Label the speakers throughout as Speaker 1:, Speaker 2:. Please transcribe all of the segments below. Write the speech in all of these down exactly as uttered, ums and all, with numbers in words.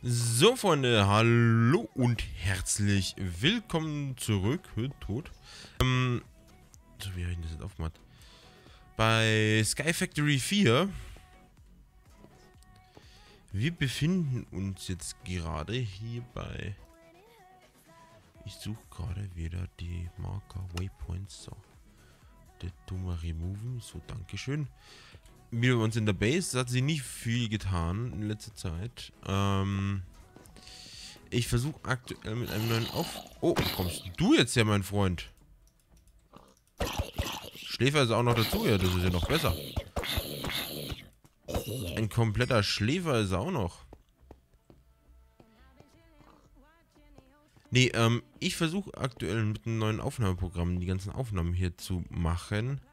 Speaker 1: So, Freunde, hallo und herzlich willkommen zurück. Tot. Ähm, so, wie habe ich das jetzt aufgemacht? Bei Sky Factory vier. Wir befinden uns jetzt gerade hier bei... Ich suche gerade wieder die Marker Waypoints. So. Der dumme Removen. So, dankeschön. Wieder bei uns in der Base. Hat sie nicht viel getan in letzter Zeit. Ähm... Ich versuche aktuell mit einem neuen Auf... Oh, kommst du jetzt her, mein Freund? Schläfer ist auch noch dazu. Ja, das ist ja noch besser. Ein kompletter Schläfer ist er auch noch. Nee, ähm, ich versuche aktuell mit einem neuen Aufnahmeprogramm die ganzen Aufnahmen hier zu machen.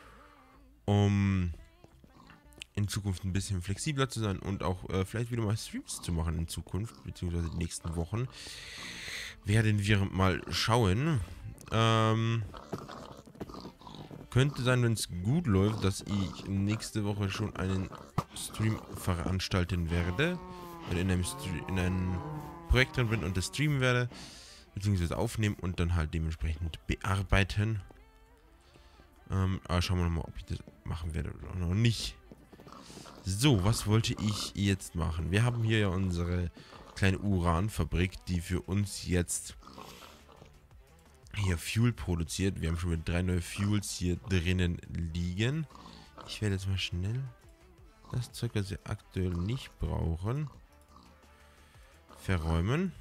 Speaker 1: Um in Zukunft ein bisschen flexibler zu sein und auch äh, vielleicht wieder mal Streams zu machen in Zukunft, beziehungsweise die nächsten Wochen. Werden wir mal schauen. Ähm... Könnte sein, wenn es gut läuft, dass ich nächste Woche schon einen Stream veranstalten werde. Und in einem, Stre in einem Projekt drin bin und das streamen werde. Beziehungsweise aufnehmen und dann halt dementsprechend bearbeiten. Ähm, aber schauen wir nochmal, ob ich das machen werde oder noch nicht. So, was wollte ich jetzt machen? Wir haben hier ja unsere kleine Uranfabrik, die für uns jetzt... hier Fuel produziert. Wir haben schon mit drei neue Fuels hier drinnen liegen. Ich werde jetzt mal schnell das Zeug, das wir aktuell nicht brauchen, verräumen.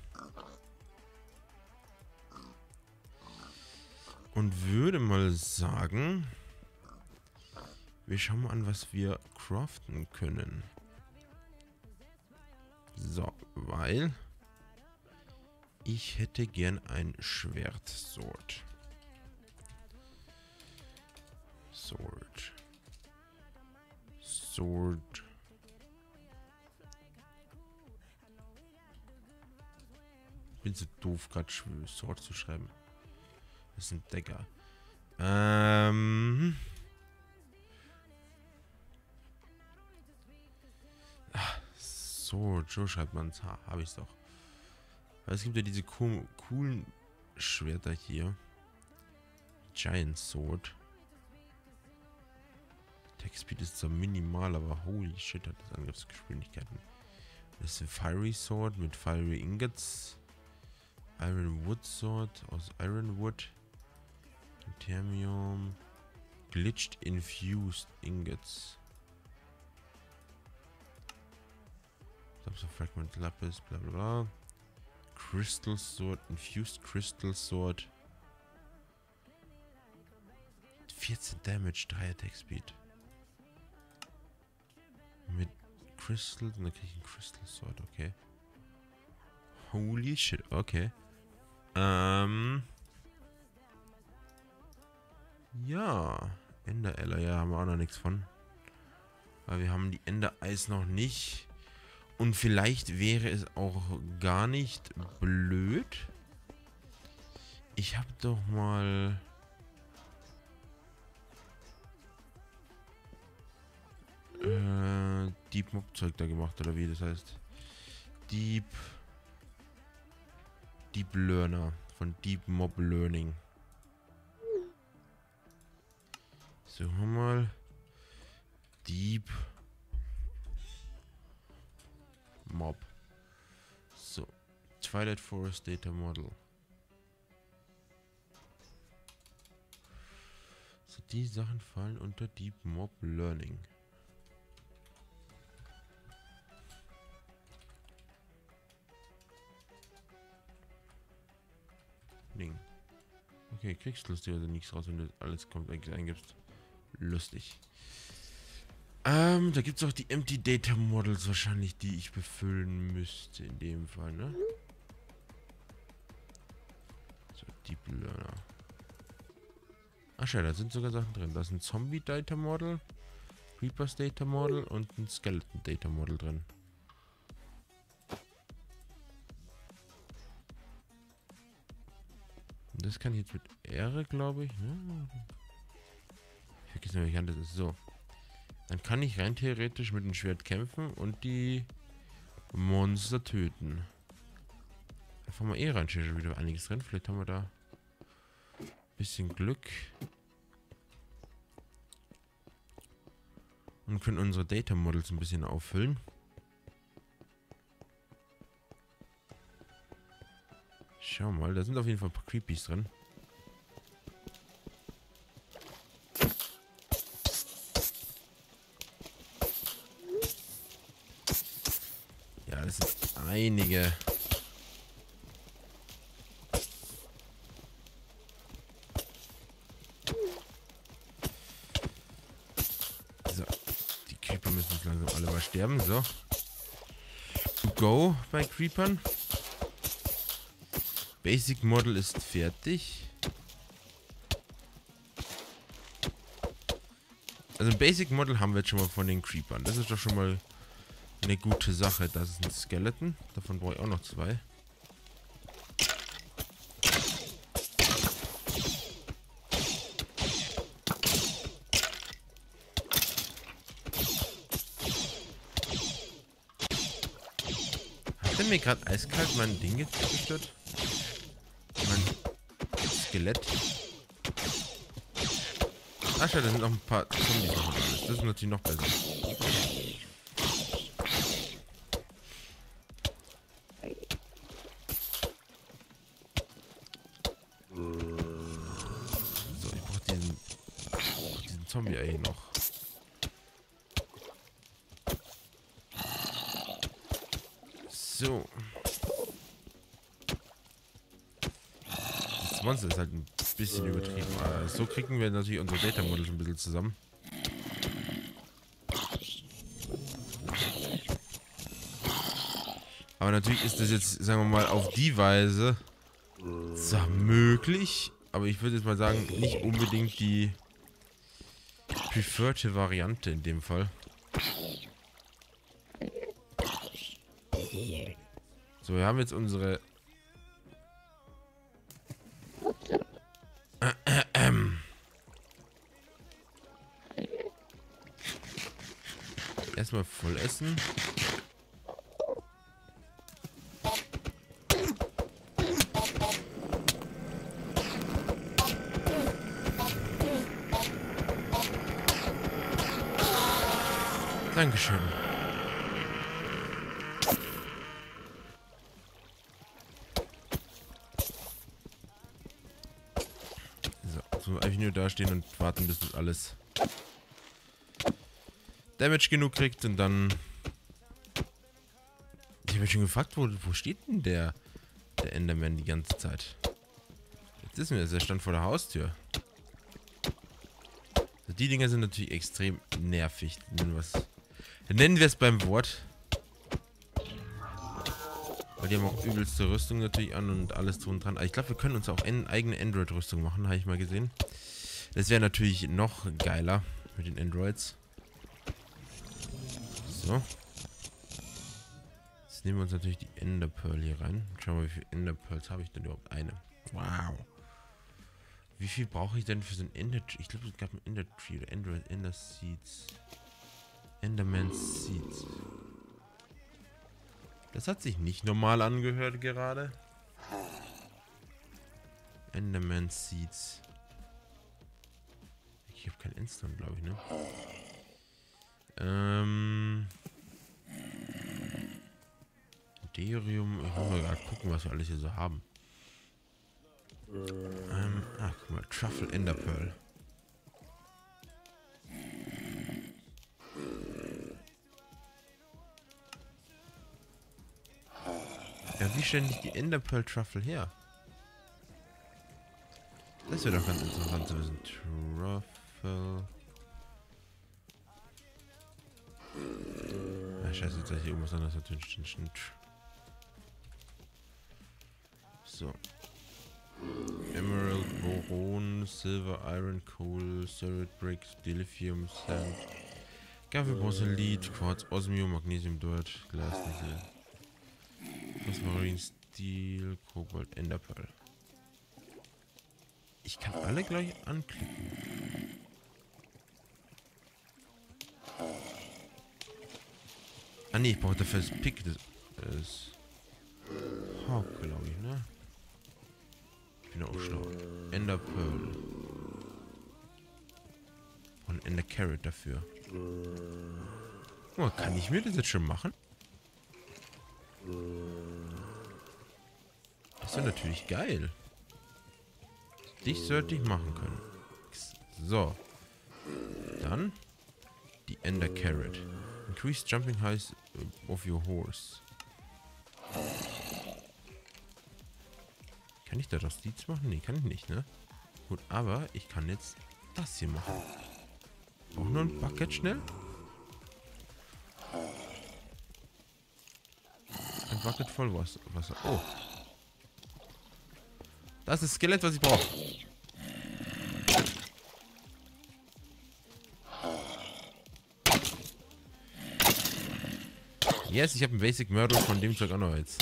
Speaker 1: Und würde mal sagen, wir schauen mal an, was wir craften können. So, weil... Ich hätte gern ein Schwert. Sword. Sword. Sword. Bin so doof, gerade Sword zu schreiben. Das ist ein Decker. Ähm. Ach, Sword. So schreibt man es. Ha, habe ich es doch. Weil es gibt ja diese co coolen Schwerter hier. Giant Sword. Attack Speed ist zwar minimal, aber holy shit, hat das Angriffsgeschwindigkeiten. Das ist ein Fiery Sword mit Fiery Ingots. Iron Wood Sword aus Iron Wood. Titanium. Glitched Infused Ingots. Fragment Lapis, bla bla bla. Crystal Sword, Infused Crystal Sword. vierzehn Damage, drei Attack Speed. Mit Crystals, und dann kriege ich einen Crystal Sword, okay. Holy shit, okay. Ähm. Ja. Ender Ella, ja, haben wir auch noch nichts von. Weil wir haben die Ender Eis noch nicht. Und vielleicht wäre es auch gar nicht blöd. Ich habe doch mal... Äh, Deep Mob Zeug da gemacht, oder wie das heißt. Deep... Deep Learner. Von Deep Mob Learning. So, haben wir mal... Deep... Mob. So. Twilight Forest Data Model. So, die Sachen fallen unter Deep Mob Learning. Ding. Okay, kriegst lustigerweise nichts raus, wenn du alles kommt eingibst. Lustig. Ähm, da gibt es auch die Empty Data Models wahrscheinlich, die ich befüllen müsste in dem Fall, ne? So, Deep Learner. Ach schau, da sind sogar Sachen drin. Da ist ein Zombie Data Model, Reapers Data Model und ein Skeleton Data Model drin. Und das kann ich jetzt mit R, glaube ich, ne? Ich vergesse nicht, wie das ist. So. Dann kann ich rein theoretisch mit dem Schwert kämpfen und die Monster töten. Einfach mal eh rein, schon wieder einiges drin. Vielleicht haben wir da ein bisschen Glück. Und können unsere Data Models ein bisschen auffüllen. Schau mal, da sind auf jeden Fall ein paar Creepies drin. Ja, das sind einige. So, die Creeper müssen jetzt langsam alle mal sterben. So. To go bei Creepern. Basic Model ist fertig. Also ein Basic Model haben wir jetzt schon mal von den Creepern. Das ist doch schon mal eine gute Sache. Das ist ein Skeleton. Davon brauche ich auch noch zwei. Hat der mir gerade eiskalt mein Ding jetzt gestört? Mein Skelett. Ach ja, da sind noch ein paar Zombies noch und alles. Das ist natürlich noch besser. So, ich brauche diesen, diesen Zombie-Ei noch. So. Das Monster ist halt ein bisschen übertrieben. Aber so kriegen wir natürlich unsere Data Models ein bisschen zusammen. Aber natürlich ist das jetzt, sagen wir mal, auf die Weise zwar möglich, aber ich würde jetzt mal sagen, nicht unbedingt die preferred Variante in dem Fall. So, wir haben jetzt unsere erstmal voll essen. Dankeschön. So, so einfach nur da stehen und warten, bis das alles Damage genug kriegt und dann... Ich habe mich schon gefragt, wo, wo steht denn der, der Enderman die ganze Zeit? Jetzt wissen wir, er stand vor der Haustür. Also die Dinger sind natürlich extrem nervig. Nennen wir es, nennen wir es beim Wort. Weil die haben auch übelste Rüstung natürlich an und alles drum und dran. Aber ich glaube, wir können uns auch eine eigene Android-Rüstung machen, habe ich mal gesehen. Das wäre natürlich noch geiler mit den Androids. So. Jetzt nehmen wir uns natürlich die Ender Pearl hier rein. Schauen wir mal, wie viele Ender Pearls habe ich denn überhaupt? Eine. Wow. Wie viel brauche ich denn für so ein Ender Tree? Ich glaube, es gab ein Ender Tree oder Android Ender Seeds. Enderman Seeds. Das hat sich nicht normal angehört gerade. Enderman Seeds. Ich habe kein Endstone, glaube ich, ne? Ähm. Derium. Ich muss mal gerade gucken, was wir alles hier so haben. Ähm. Ah, guck mal. Truffle Ender Pearl. Ja, wie stellen die Ender Pearl Truffle her? Das wäre doch ganz interessant zu wissen. Truffle. Ah, scheiße, jetzt habe ich irgendwas anderes natürlich. So. Emerald, Boron, Silver, Iron, Coal, Cerat Bricks, Dilithium, Sand, Graphit, Porcellit, Quarz, Osmium, Magnesium, Dirt, Glas, Nickel, Phosphorine, Steel, Kobalt, Enderpearl. Ich kann alle gleich anklicken. Ah ne, ich brauche dafür das Pick. Das ist Hawk, glaube ich, ne? Ich bin auch schlau. Ender Pearl. Und Ender Carrot dafür. Oh, kann ich mir das jetzt schon machen? Das ist ja natürlich geil. Dich sollte ich machen können. So. Dann die Ender Carrot. Increase jumping height of your horse. Kann ich da das Leads machen? Nee, kann ich nicht, ne? Gut, aber ich kann jetzt das hier machen. Auch nur ein Bucket schnell? Ein Bucket voll Wasser. Oh. Das ist das Skelett, was ich brauche. Yes, ich habe einen Basic Murder von dem Zeug auch noch jetzt.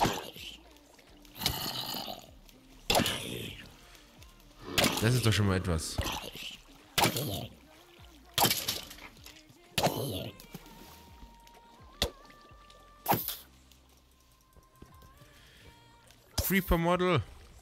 Speaker 1: Das ist doch schon mal etwas. Creeper Model.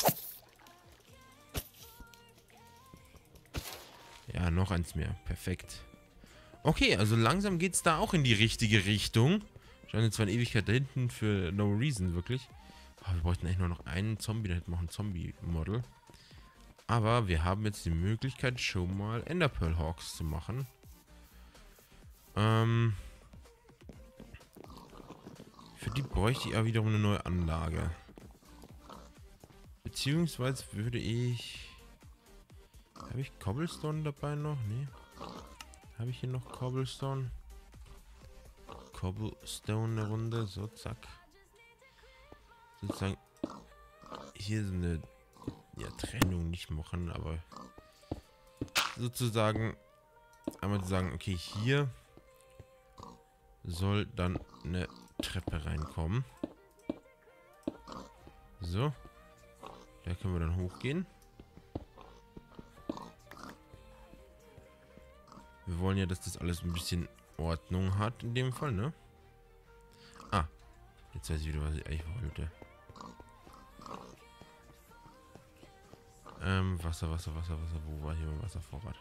Speaker 1: Ja, noch eins mehr. Perfekt. Okay, also langsam geht es da auch in die richtige Richtung. Scheint jetzt zwar eine Ewigkeit da hinten für no reason, wirklich. Oh, wir bräuchten eigentlich nur noch einen Zombie, dann hätten wir auch ein Zombie-Model. Aber wir haben jetzt die Möglichkeit, schon mal Ender Pearl Hawks zu machen. Ähm, für die bräuchte ich aber wiederum eine neue Anlage. Beziehungsweise würde ich... Habe ich Cobblestone dabei noch? Nee. Habe ich hier noch Cobblestone? Cobblestone eine Runde. So, zack. Sozusagen hier so eine ja, Trennung nicht machen, aber sozusagen einmal zu sagen, okay, hier soll dann eine Treppe reinkommen. So. Da können wir dann hochgehen. Wir wollen ja, dass das alles ein bisschen Ordnung hat in dem Fall, ne? Ah. Jetzt weiß ich wieder, was ich eigentlich wollte. Ähm, Wasser, Wasser, Wasser, Wasser. Wo war hier mein Wasservorrat?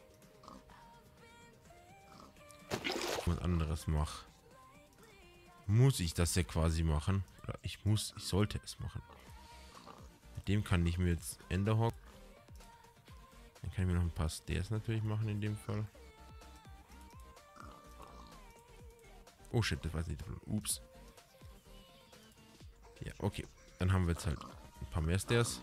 Speaker 1: Was anderes mache. Muss ich das ja quasi machen? Oder ich muss, ich sollte es machen. Mit dem kann ich mir jetzt Enderhawk. Dann kann ich mir noch ein paar Stairs natürlich machen in dem Fall. Oh shit, das weiß ich nicht. Ups. Ja, okay. Dann haben wir jetzt halt ein paar mehr Stairs.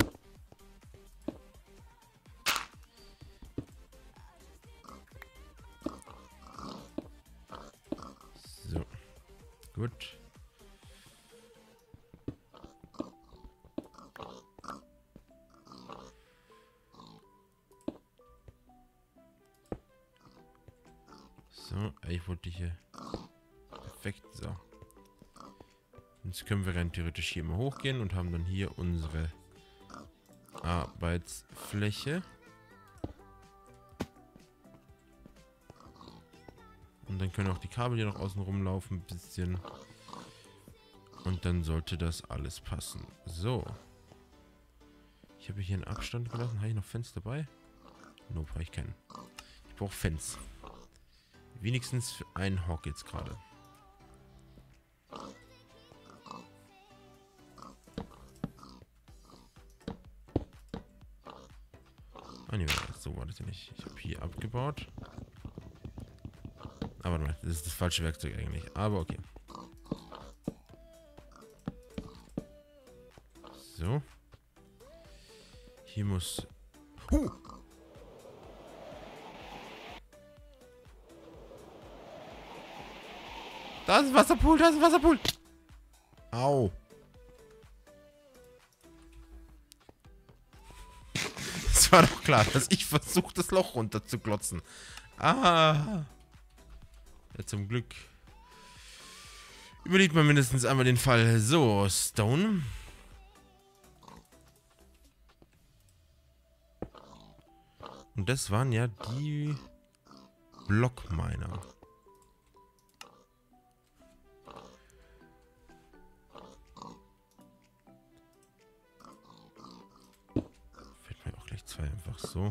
Speaker 1: So. Gut. So, ich wollte hier... Perfekt, so. Jetzt können wir rein theoretisch hier mal hochgehen und haben dann hier unsere Arbeitsfläche. Und dann können auch die Kabel hier noch außen rumlaufen, ein bisschen. Und dann sollte das alles passen. So. Ich habe hier einen Abstand gelassen. Habe ich noch Fans dabei? Nope, habe ich keinen. Ich brauche Fans. Wenigstens für einen Hawk jetzt gerade. Ah, nee, so war das ja nicht. Ich habe hier abgebaut. Aber nein, das ist das falsche Werkzeug eigentlich. Aber okay. So. Hier muss... Huh! Da ist ein Wasserpool, da ist ein Wasserpool! Au! Es war doch klar, dass ich versuche, das Loch runter zu glotzen. Ah! Ja, zum Glück überlebt man mindestens einmal den Fall. So, Stone. Und das waren ja die Blockminer. einfach so.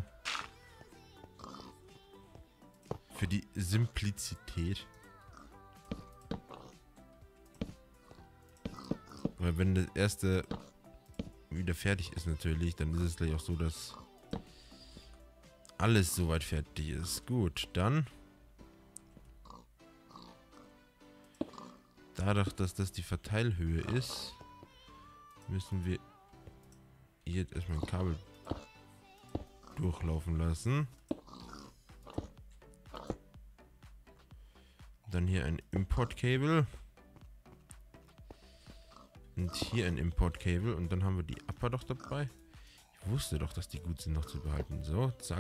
Speaker 1: Für die Simplizität. Weil wenn das erste wieder fertig ist natürlich, dann ist es gleich auch so, dass alles soweit fertig ist. Gut, dann dadurch, dass das die Verteilhöhe ist, müssen wir jetzt erstmal ein Kabel durchlaufen lassen. Dann hier ein Import-Cable. Und hier ein Import-Cable. Und dann haben wir die Upper doch dabei. Ich wusste doch, dass die gut sind noch zu behalten. So, zack.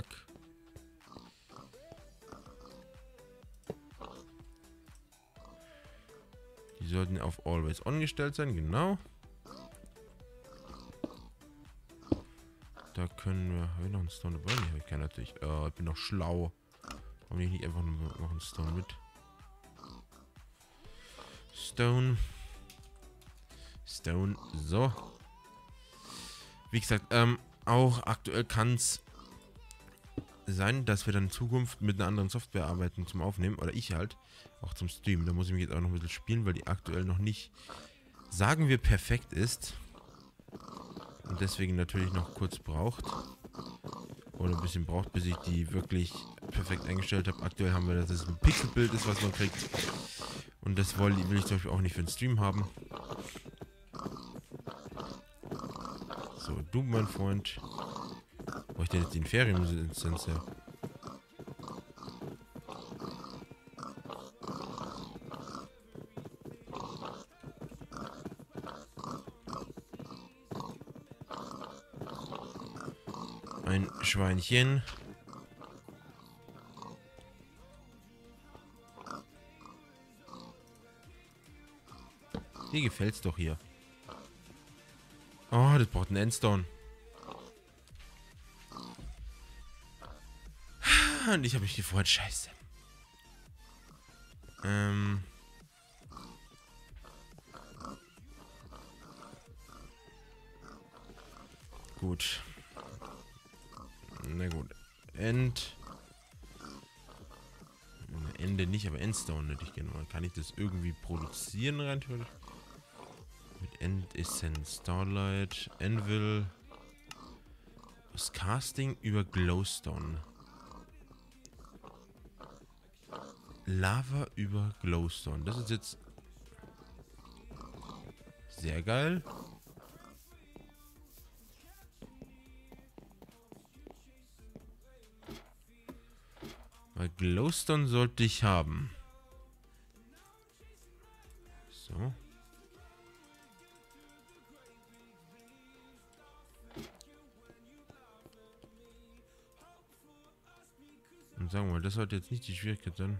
Speaker 1: Die sollten auf Always On gestellt sein, genau. Da können wir... Habe ich noch einen Stone dabei? Nee, habe ich keinen natürlich. Oh, ich bin noch schlau. Warum nehme ich nicht einfach noch einen Stone mit? Stone. Stone. So. Wie gesagt, ähm, auch aktuell kann es sein, dass wir dann in Zukunft mit einer anderen Software arbeiten zum Aufnehmen. Oder ich halt. Auch zum Streamen. Da muss ich mich jetzt auch noch ein bisschen spielen, weil die aktuell noch nicht, sagen wir, perfekt ist. Und deswegen natürlich noch kurz braucht. Oder ein bisschen braucht, bis ich die wirklich perfekt eingestellt habe. Aktuell haben wir, dass es ein Pixelbild ist, was man kriegt. Und das will, will ich zum Beispiel auch nicht für den Stream haben. So, du, mein Freund. Wo ich denn jetzt den Ferienlizenz her? Ein Schweinchen. Dir gefällt's doch hier. Oh, das braucht einen Endstone. Und ich habe mich gefreut. Scheiße. Ähm. Gut. Na gut. End. Ende nicht, aber Endstone hätte ich gerne mal. Kann ich das irgendwie produzieren rein theoretisch? Mit End Essence, Starlight, Anvil. Das Casting über Glowstone. Lava über Glowstone. Das ist jetzt sehr geil. Weil Glowstone sollte ich haben. So. Und sagen wir mal, das sollte jetzt nicht die Schwierigkeit sein.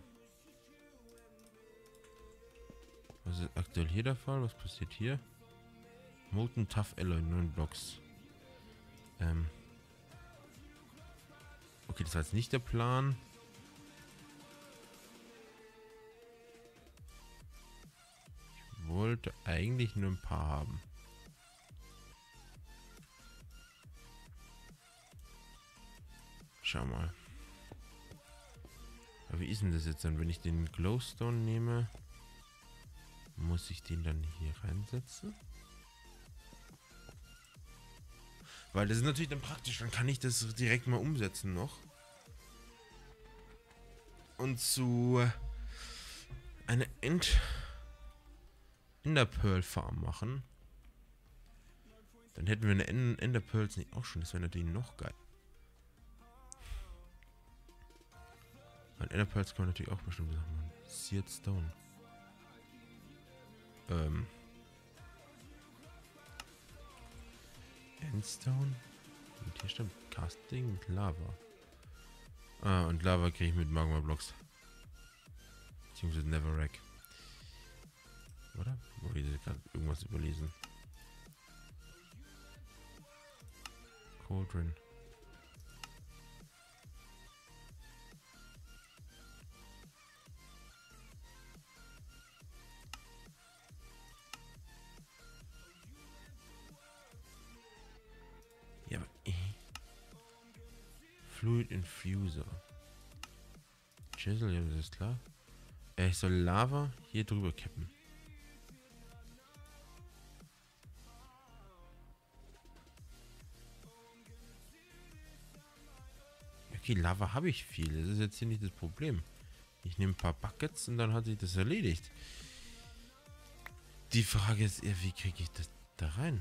Speaker 1: Was ist aktuell hier der Fall? Was passiert hier? Molten Tough Alloy, neun Blocks. Ähm. Okay, das war jetzt nicht der Plan. Ich wollte eigentlich nur ein paar haben. Schau mal. Aber wie ist denn das jetzt dann, wenn ich den Glowstone nehme? Muss ich den dann hier reinsetzen? Weil das ist natürlich dann praktisch, dann kann ich das direkt mal umsetzen noch. Und zu einer End Enderpearl Farm machen. Dann hätten wir eine End Enderpearls nicht auch schon. Das wäre natürlich noch geil. Weil Enderpearls kann man natürlich auch bestimmt sagen. Seared Stone. Ähm. Endstone? Und hier stimmt Casting mit Lava. Ah, und Lava kriege ich mit Magma Blocks. Beziehungsweise Netherrack. Oder? Wo ich gerade irgendwas überlesen. Cauldron. Ja, aber... Fluid Infuser. Chisel, ja, das ist klar. Äh, ich soll Lava hier drüber kippen. Okay, Lava habe ich viel. Das ist jetzt hier nicht das Problem. Ich nehme ein paar Buckets und dann hat sich das erledigt. Die Frage ist eher, wie kriege ich das da rein?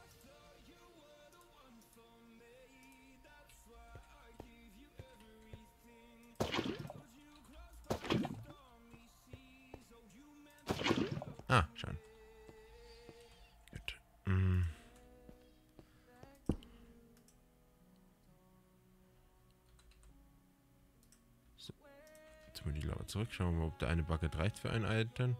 Speaker 1: Ah, schon. Gut. Mm. So. Jetzt mal die Lava zurück. Schauen wir mal, ob der eine Bucket reicht für ein Item.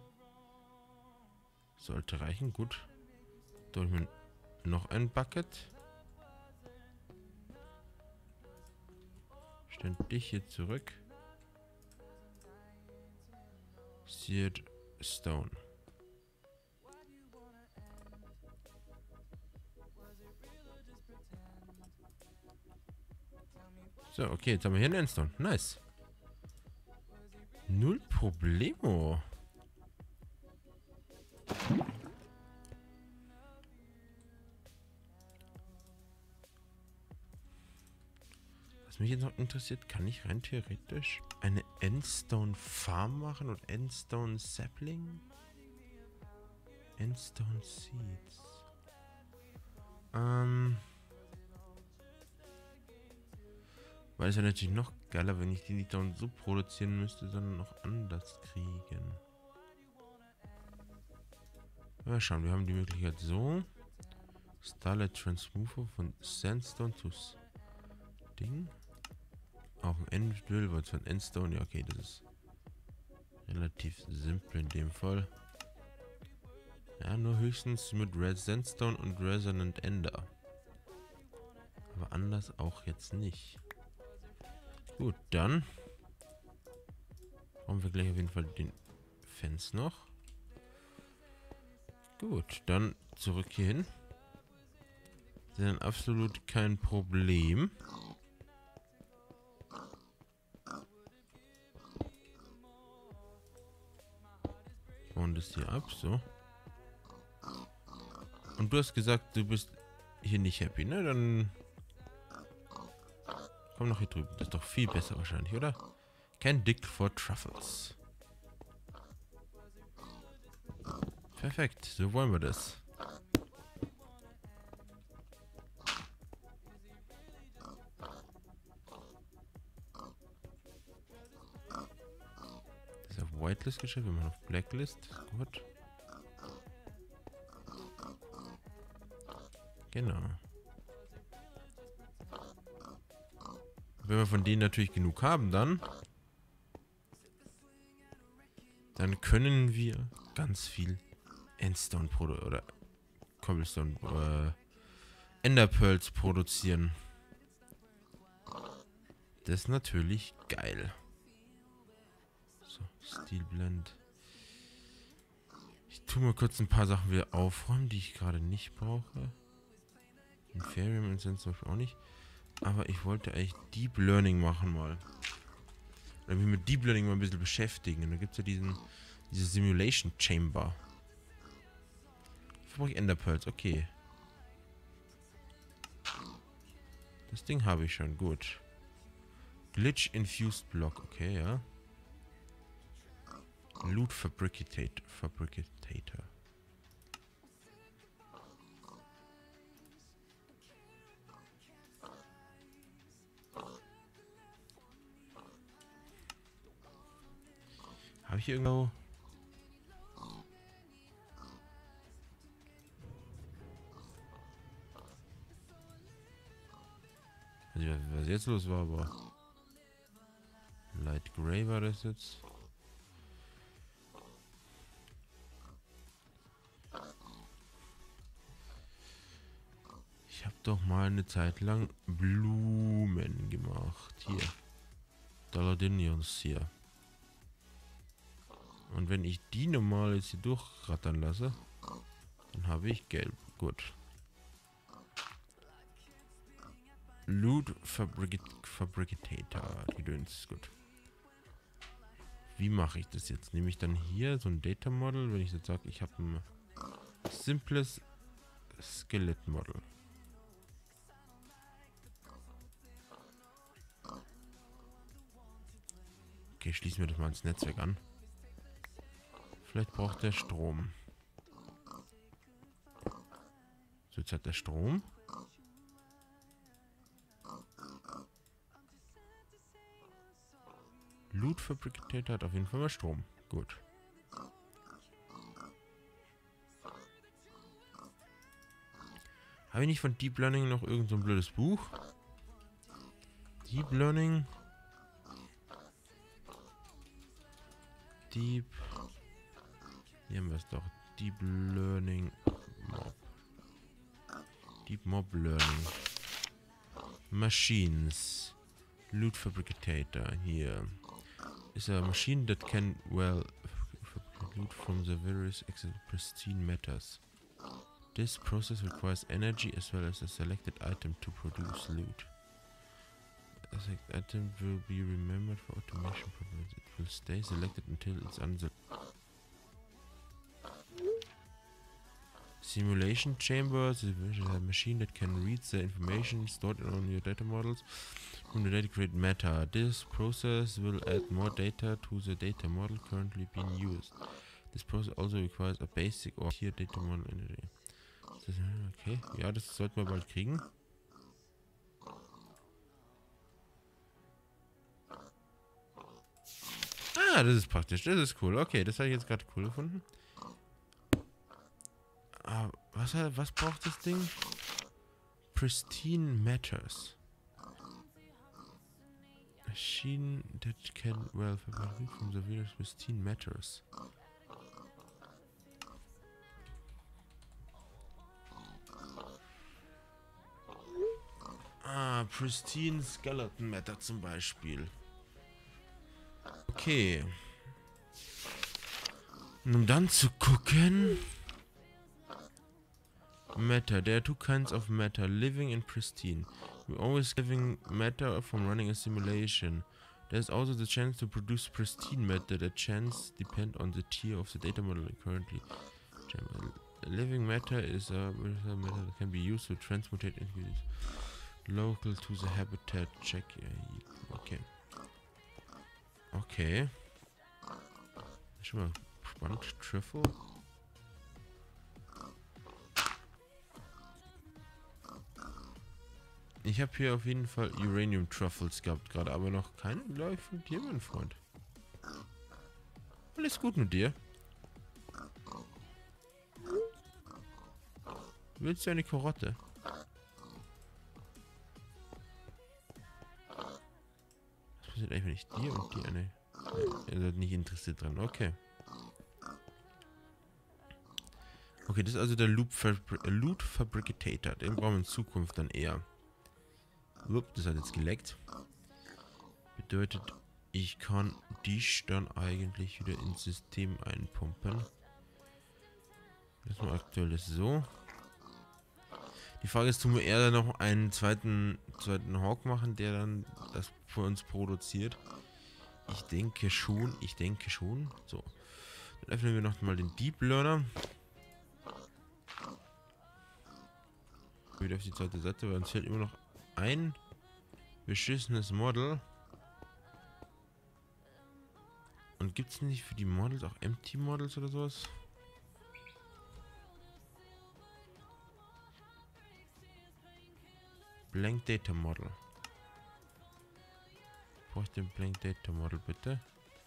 Speaker 1: Sollte reichen, gut. Da habe ich mir noch ein Bucket. Stell dich hier zurück. Seared Stone. So, okay, jetzt haben wir hier einen Endstone. Nice. Null Problemo. Was mich jetzt noch interessiert, kann ich rein theoretisch eine Endstone Farm machen und Endstone Sapling? Endstone Seeds. Ähm... Weil es ja natürlich noch geiler, wenn ich die nicht dann so produzieren müsste, sondern noch anders kriegen. Mal schauen, wir haben die Möglichkeit so. Starlight Transmover von Sandstone zu Ding. Auch ein Endduel, weil es von Endstone, ja okay, das ist relativ simpel in dem Fall. Ja, nur höchstens mit Red Sandstone und Resonant Ender. Aber anders auch jetzt nicht. Gut, dann brauchen wir gleich auf jeden Fall den Fans noch. Gut, dann zurück hierhin. Das ist dann absolut kein Problem. Und das hier ab, so. Und du hast gesagt, du bist hier nicht happy, ne? Dann komm noch hier drüben. Das ist doch viel besser wahrscheinlich, oder? Can dig for truffles. Perfekt, so wollen wir das. Das ist auf Whitelist geschrieben, wir machen auf Blacklist. Gut. Genau. Wenn wir von denen natürlich genug haben, dann dann können wir ganz viel Endstone produ oder Cobblestone äh, Enderpearls produzieren. Das ist natürlich geil. So, Steel Blend. Ich tue mal kurz ein paar Sachen wieder aufräumen, die ich gerade nicht brauche. Inferium Incense zum Beispiel auch nicht. Aber ich wollte eigentlich Deep Learning machen mal. Oder mich mit Deep Learning mal ein bisschen beschäftigen. Und da gibt es ja diesen, diese Simulation Chamber. Dafür brauche ich Enderpearls, okay. Das Ding habe ich schon, gut. Glitch Infused Block, okay, ja. Loot Fabricator. Fabricator. Habe ich irgendwo... Ich weiß nicht, was jetzt los war, aber... Light Grey war das jetzt. Ich habe doch mal eine Zeit lang Blumen gemacht. Hier. Dalladinions hier. Und wenn ich die normal jetzt hier durchrattern lasse, dann habe ich gelb. Gut. Loot Fabric Fabricator. Die Döns, gut. Wie mache ich das jetzt? Nehme ich dann hier so ein Data Model, wenn ich jetzt sage, ich habe ein simples Skelett Model. Okay, schließen wir das mal ins Netzwerk an. Vielleicht braucht der Strom. So, jetzt hat der Strom. Loot Fabricator hat auf jeden Fall mal Strom. Gut. Habe ich nicht von Deep Learning noch irgend so ein blödes Buch? Deep Learning. Deep. Hier haben wir es doch. Deep Learning Mob. Deep Mob Learning. Machines. Loot Fabricator. Hier. Is a machine that can, well, loot from the various pristine matters. This process requires energy as well as a selected item to produce loot. A selected item will be remembered for automation purposes. It will stay selected until it's unselected. Simulation chambers is a machine that can read the information stored on your data models from the data create matter. This process will add more data to the data model currently being used. This process also requires a basic or tier data model energy. Okay, ja, das sollten wir bald kriegen. Ah, das ist praktisch, das ist cool. Okay, das habe ich jetzt gerade cool gefunden. Ah, was, was braucht das Ding? Pristine matters. Machine that can well fabricate from the various pristine matters. Ah, pristine skeleton matter zum Beispiel. Okay. Und um dann zu gucken. Matter. There are two kinds of matter, living and pristine. We always living matter from running a simulation. There's also the chance to produce pristine matter. The chance depend on the tier of the data model currently. Living matter is a matter that can be used to transmutate into local to the habitat. Check. Okay. Okay. Schon mal spannend. Trifle. Ich habe hier auf jeden Fall Uranium Truffles gehabt gerade, aber noch keinen, glaube ich, von dir, mein Freund. Alles gut mit dir? Willst du eine Karotte? Was passiert eigentlich, wenn ich dir und dir eine... Ihr seid nicht interessiert dran, okay. Okay, das ist also der Loop Fabri Loot Fabricator. Den brauchen wir in Zukunft dann eher. Upp, das hat jetzt geleckt. Bedeutet, ich kann dich dann eigentlich wieder ins System einpumpen. Das mal aktuell ist so. Die Frage ist, tun wir eher noch einen zweiten, zweiten Hawk machen, der dann das für uns produziert? Ich denke schon, ich denke schon. So. Dann öffnen wir noch mal den Deep Learner. Wieder auf die zweite Seite, weil uns fehlt immer noch ein beschissenes Model. Und gibt es nicht für die Models auch Empty Models oder sowas? Blank Data Model. Brauche ich den Blank Data Model bitte?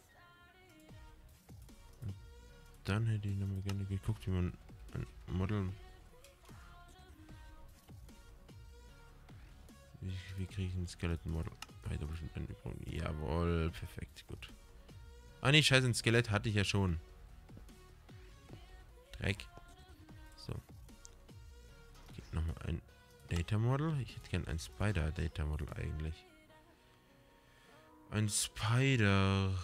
Speaker 1: Und dann hätte ich nochmal gerne geguckt, wie man ein Model... Wie, wie kriege ich ein Skeleton Model? Weiter bestimmt ein Jawohl, perfekt, gut. Ah nee, scheiße, ein Skelett hatte ich ja schon. Dreck. So. Okay, nochmal ein Data Model. Ich hätte gern ein Spider Data Model eigentlich. Ein Spider.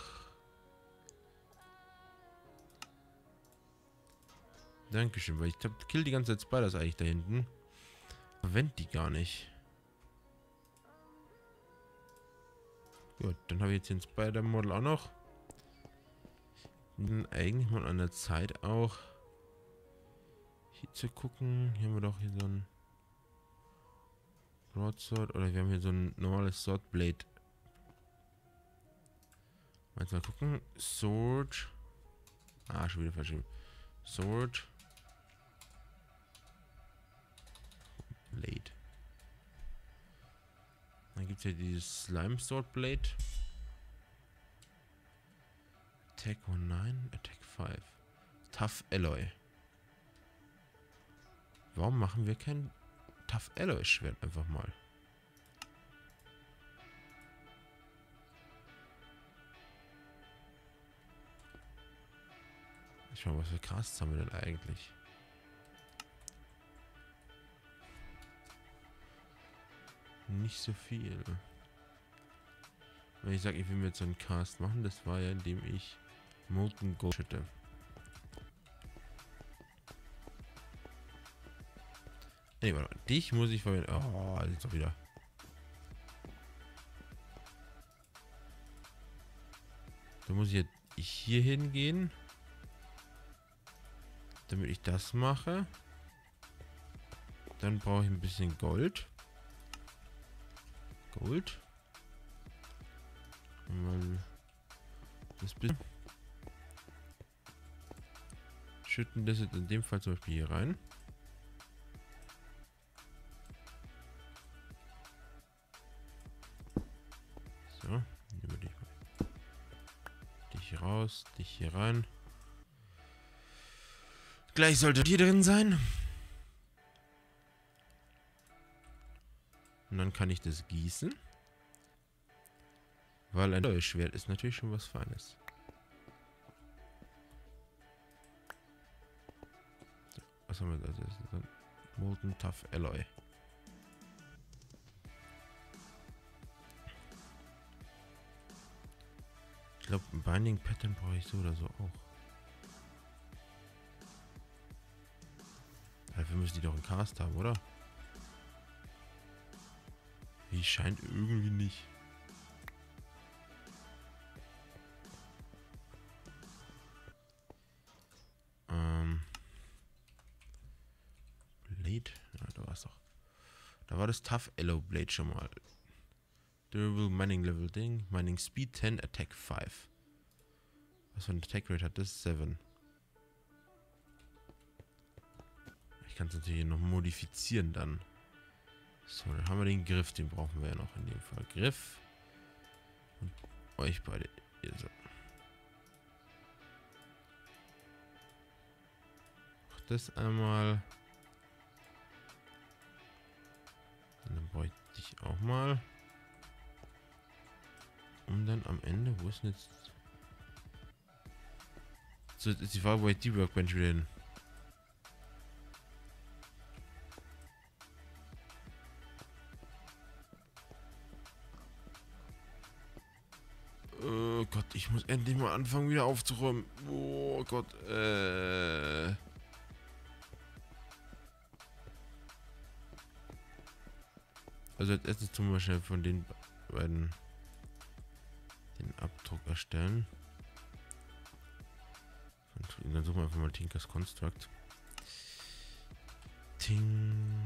Speaker 1: Dankeschön, weil ich hab, kill die ganze Zeit Spiders eigentlich da hinten. Verwend die gar nicht. Gut, dann habe ich jetzt den Spider-Model auch noch. Dann eigentlich mal an der Zeit auch hier zu gucken. Hier haben wir doch hier so ein Broadsword. Oder wir haben hier so ein normales Swordblade. Jetzt mal gucken. Sword. Ah, schon wieder falsch. Sword. Blade. Dann gibt es ja dieses Slime Sword Blade. Attack neun, Attack fünf. Tough Alloy. Warum machen wir kein Tough Alloy Schwert einfach mal? Ich schau mal, was für Casts haben wir denn eigentlich? Nicht so viel. Wenn ich sage, ich will mir jetzt so einen Cast machen, das war ja, indem ich Molten Gold schütte. Nee, warte, dich muss ich verwenden. Oh, jetzt doch wieder. Da muss ich jetzt hier hingehen, damit ich das mache. Dann brauche ich ein bisschen Gold. Gold. Mal das bisschen. Schütten das jetzt in dem Fall zum Beispiel hier rein. So, nehmen wir dich mal. Dich hier raus, dich hier rein. Gleich sollte hier drin sein. Und dann kann ich das gießen. Weil ein neues Schwert ist natürlich schon was Feines. So, was haben wir da? Das ist ein Molten Tough Alloy. Ich glaube, ein Binding Pattern brauche ich so oder so auch. Dafür müssen die doch einen Cast haben, oder? Wie scheint irgendwie nicht. Ähm. Blade? Ja, da war es doch. Da war das Tough Alloy Blade schon mal. Durable Mining Level Ding. Mining Speed zehn, Attack fünf. Was für ein Attack Rate hat das? sieben. Ich kann es natürlich noch modifizieren dann. So, dann haben wir den Griff, den brauchen wir ja noch in dem Fall. Griff. Und euch beide. Hier so. Mach das einmal. Und dann brauche ich dich auch mal. Und dann am Ende, wo ist denn jetzt... So, jetzt ist die Frage, wo ich die Workbench wieder hin. Oh Gott, ich muss endlich mal anfangen, wieder aufzuräumen. Oh Gott, äh... Also als erstes tun wir schnell von den beiden den Abdruck erstellen. Und dann suchen wir einfach mal Tinkers Construct. Ting.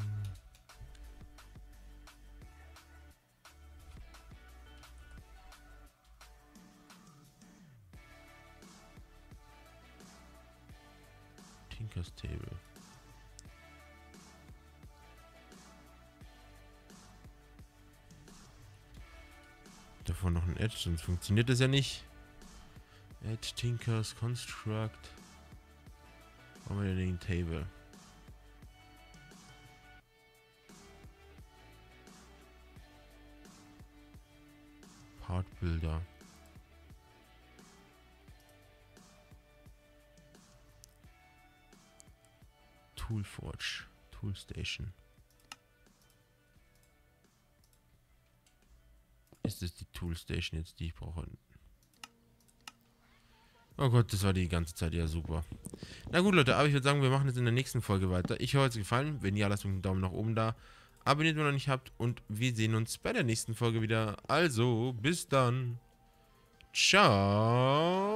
Speaker 1: Tinkers Table. Davon noch ein Edge, sonst funktioniert das ja nicht. Add Tinkers Construct. Machen wir den Table. Part Builder. Toolforge. Toolstation. Ist das die Toolstation jetzt, die ich brauche? Oh Gott, das war die ganze Zeit ja super. Na gut, Leute, aber ich würde sagen, wir machen jetzt in der nächsten Folge weiter. Ich hoffe, es hat euch gefallen. Wenn ja, lasst mir einen Daumen nach oben da. abonniert, wenn ihr noch nicht habt. Und wir sehen uns bei der nächsten Folge wieder. Also, bis dann. Ciao.